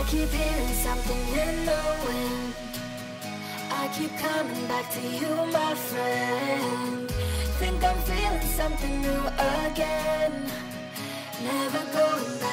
keep hearing something in the wind. I keep coming back to you, my friend. Think I'm feeling something new again. Never going back.